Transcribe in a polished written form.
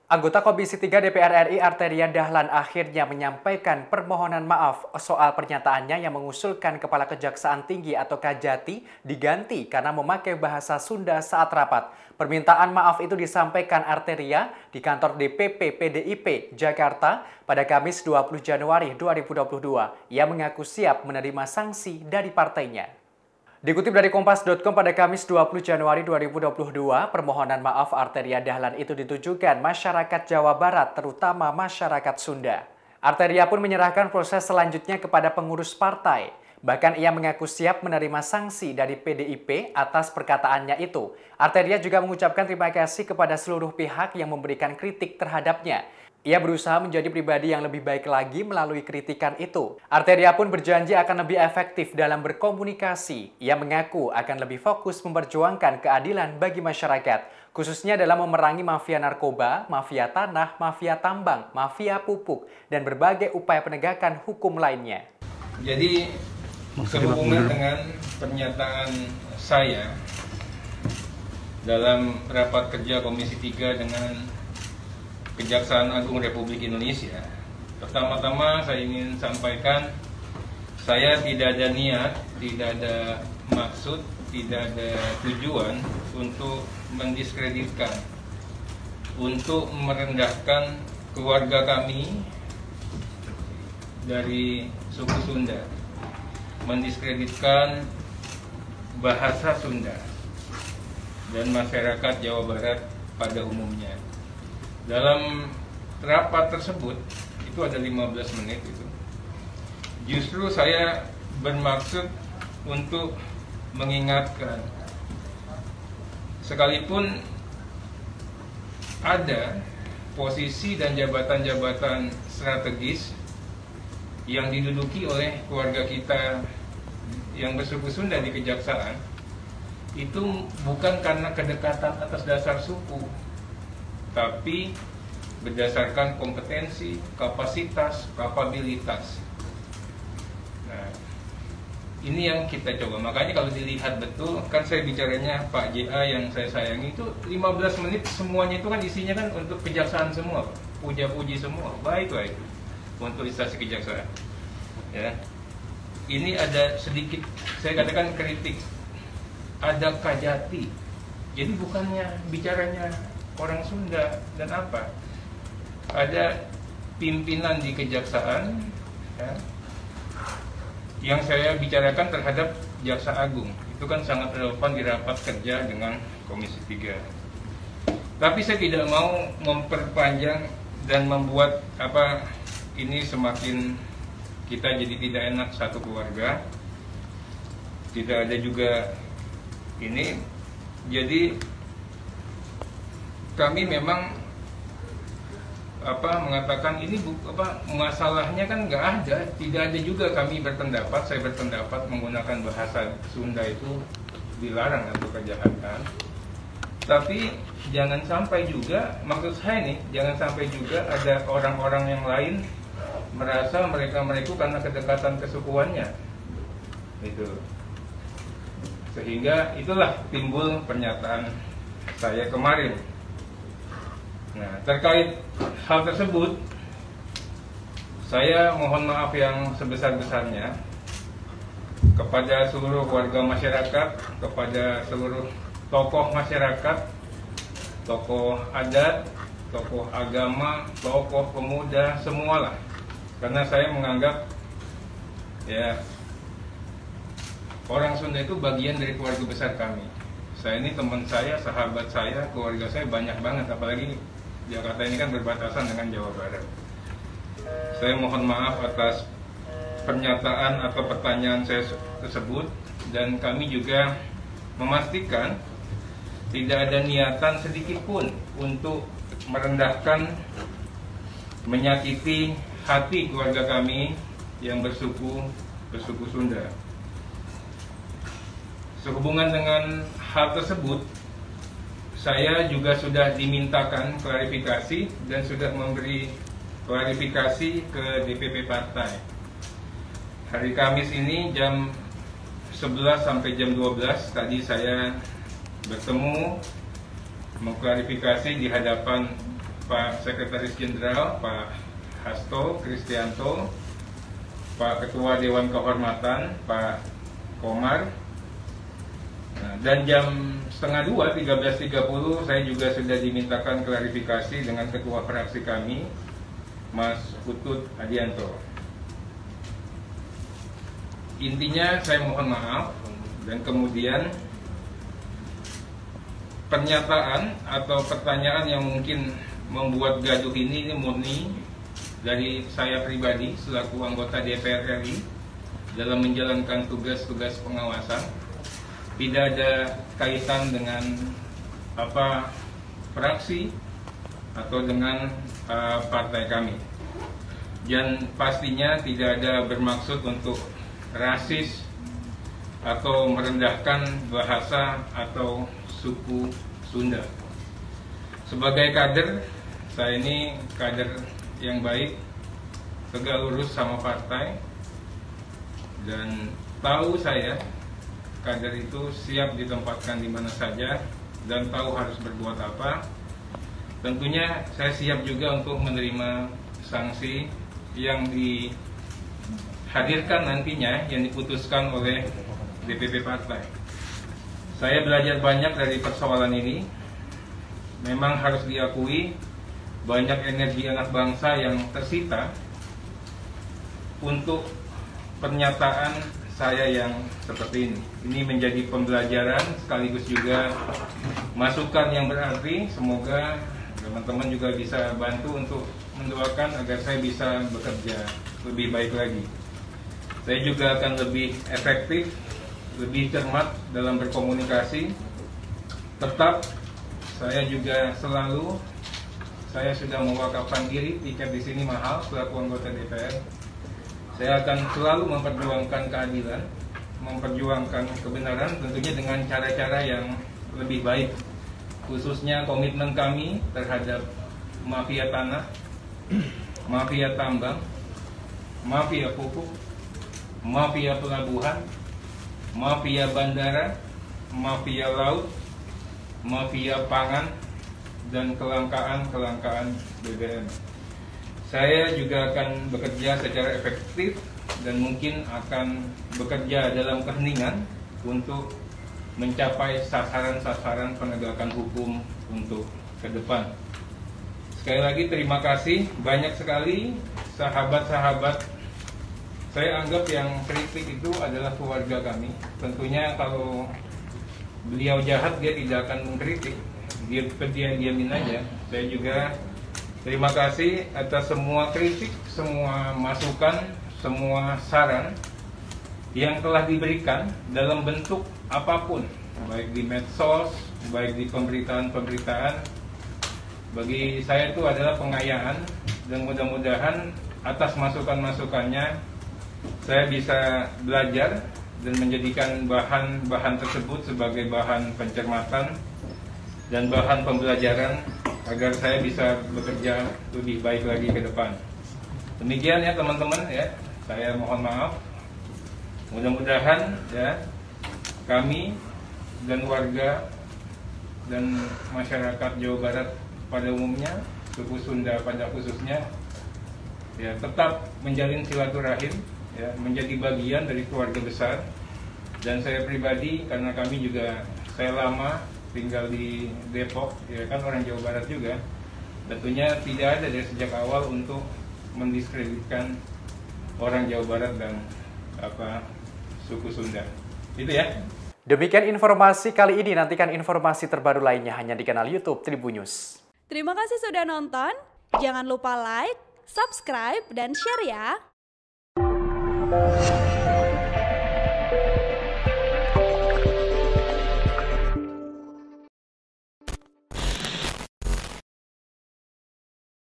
Anggota Komisi 3 DPR RI Arteria Dahlan akhirnya menyampaikan permohonan maaf soal pernyataannya yang mengusulkan Kepala Kejaksaan Tinggi atau Kajati diganti karena memakai bahasa Sunda saat rapat. Permintaan maaf itu disampaikan Arteria di kantor DPP PDIP Jakarta pada Kamis 20 Januari 2022. Ia mengaku siap menerima sanksi dari partainya. Dikutip dari Kompas.com pada Kamis 20 Januari 2022, permohonan maaf Arteria Dahlan itu ditujukan masyarakat Jawa Barat, terutama masyarakat Sunda. Arteria pun menyerahkan proses selanjutnya kepada pengurus partai. Bahkan ia mengaku siap menerima sanksi dari PDIP atas perkataannya itu. Arteria juga mengucapkan terima kasih kepada seluruh pihak yang memberikan kritik terhadapnya. Ia berusaha menjadi pribadi yang lebih baik lagi melalui kritikan itu. Arteria pun berjanji akan lebih efektif dalam berkomunikasi. Ia mengaku akan lebih fokus memperjuangkan keadilan bagi masyarakat, khususnya dalam memerangi mafia narkoba, mafia tanah, mafia tambang, mafia pupuk, dan berbagai upaya penegakan hukum lainnya. Jadi, sehubungan dengan pernyataan saya dalam rapat kerja Komisi 3 dengan Kejaksaan Agung Republik Indonesia, pertama-tama saya ingin sampaikan, saya tidak ada niat, tidak ada maksud, tidak ada tujuan untuk mendiskreditkan, untuk merendahkan keluarga kami dari suku Sunda, mendiskreditkan bahasa Sunda dan masyarakat Jawa Barat pada umumnya. Dalam rapat tersebut, itu ada 15 menit itu, justru saya bermaksud untuk mengingatkan, sekalipun ada posisi dan jabatan-jabatan strategis yang diduduki oleh keluarga kita yang bersuku Sunda di Kejaksaan, itu bukan karena kedekatan atas dasar suku, tapi berdasarkan kompetensi, kapasitas, kapabilitas. Nah, ini yang kita coba. Makanya kalau dilihat betul, kan saya bicaranya Pak JA yang saya sayangi itu 15 menit semuanya itu kan isinya kan untuk kejaksaan semua, puja-puji semua, baik-baik untuk instansi kejaksaan. Ya, ini ada sedikit, saya katakan kritik, ada kajati. Jadi bukannya bicaranya orang Sunda dan apa, ada pimpinan di kejaksaan ya, yang saya bicarakan terhadap Jaksa Agung, itu kan sangat relevan di rapat kerja dengan Komisi 3. Tapi saya tidak mau memperpanjang dan membuat ini semakin kita jadi tidak enak satu keluarga. Tidak ada juga ini, jadi kami memang mengatakan ini masalahnya kan nggak ada, tidak ada juga kami berpendapat, saya berpendapat menggunakan bahasa Sunda itu dilarang atau kejahatan. Tapi jangan sampai juga, maksud saya nih, jangan sampai juga ada orang-orang yang lain merasa mereka karena kedekatan kesukuannya, itu. Sehingga itulah timbul pernyataan saya kemarin. Nah, terkait hal tersebut, saya mohon maaf yang sebesar-besarnya kepada seluruh warga masyarakat, kepada seluruh tokoh masyarakat, tokoh adat, tokoh agama, tokoh pemuda, semualah. Karena saya menganggap ya orang Sunda itu bagian dari keluarga besar kami. Saya ini teman saya, sahabat saya, keluarga saya banyak banget, apalagi Jakarta ini kan berbatasan dengan Jawa Barat. Saya mohon maaf atas pernyataan atau pertanyaan saya tersebut, dan kami juga memastikan tidak ada niatan sedikit pun untuk merendahkan, menyakiti hati keluarga kami yang bersuku Sunda. Sehubungan dengan hal tersebut, saya juga sudah dimintakan klarifikasi dan sudah memberi klarifikasi ke DPP partai. Hari Kamis ini jam 11 sampai jam 12 tadi saya bertemu mengklarifikasi di hadapan Pak Sekretaris Jenderal, Pak Hasto Kristianto, Pak Ketua Dewan Kehormatan, Pak Komar. Nah, dan jam setengah 2, 13.30, saya juga sudah dimintakan klarifikasi dengan Ketua Fraksi kami, Mas Utut Adianto. Intinya saya mohon maaf, dan kemudian pernyataan atau pertanyaan yang mungkin membuat gaduh ini murni dari saya pribadi selaku anggota DPR RI dalam menjalankan tugas-tugas pengawasan. Tidak ada kaitan dengan fraksi atau dengan partai kami. Dan pastinya tidak ada bermaksud untuk rasis atau merendahkan bahasa atau suku Sunda. Sebagai kader, saya ini kader yang baik, tegak lurus sama partai, dan tahu saya kader itu siap ditempatkan di mana saja dan tahu harus berbuat apa. Tentunya saya siap juga untuk menerima sanksi yang dihadirkan nantinya, yang diputuskan oleh DPP partai. Saya belajar banyak dari persoalan ini. Memang harus diakui banyak energi anak bangsa yang tersita untuk pernyataan saya yang seperti ini. Ini menjadi pembelajaran sekaligus juga masukan yang berarti. Semoga teman-teman juga bisa bantu untuk mendoakan agar saya bisa bekerja lebih baik lagi. Saya juga akan lebih efektif, lebih cermat dalam berkomunikasi. Tetap saya juga selalu, saya sudah mewakafkan diri, tiket di sini mahal selaku anggota DPR. Saya akan selalu memperjuangkan keadilan, memperjuangkan kebenaran, tentunya dengan cara-cara yang lebih baik. Khususnya komitmen kami terhadap mafia tanah, mafia tambang, mafia pupuk, mafia pelabuhan, mafia bandara, mafia laut, mafia pangan, dan kelangkaan BBM. Saya juga akan bekerja secara efektif dan mungkin akan bekerja dalam keheningan untuk mencapai sasaran-sasaran penegakan hukum untuk ke depan. Sekali lagi terima kasih, banyak sekali sahabat-sahabat. Saya anggap yang kritik itu adalah keluarga kami. Tentunya kalau beliau jahat, dia tidak akan mengkritik, dia diamin aja. Saya juga terima kasih atas semua kritik, semua masukan, semua saran yang telah diberikan dalam bentuk apapun, baik di medsos, baik di pemberitaan-pemberitaan. Bagi saya itu adalah pengayaan, dan mudah-mudahan atas masukan-masukannya saya bisa belajar dan menjadikan bahan-bahan tersebut sebagai bahan pencermatan dan bahan pembelajaran agar saya bisa bekerja lebih baik lagi ke depan. Demikian ya teman-teman ya. Saya mohon maaf. Mudah-mudahan ya kami dan warga dan masyarakat Jawa Barat pada umumnya, suku Sunda pada khususnya, ya tetap menjalin silaturahim, ya menjadi bagian dari keluarga besar. Dan saya pribadi, karena kami juga saya lama tinggal di Depok, ya kan orang Jawa Barat juga, tentunya tidak ada dari sejak awal untuk mendiskreditkan orang Jawa Barat dan suku Sunda. Itu ya. Demikian informasi kali ini. Nantikan informasi terbaru lainnya hanya di kanal YouTube Tribun News. Terima kasih sudah nonton. Jangan lupa like, subscribe, dan share ya.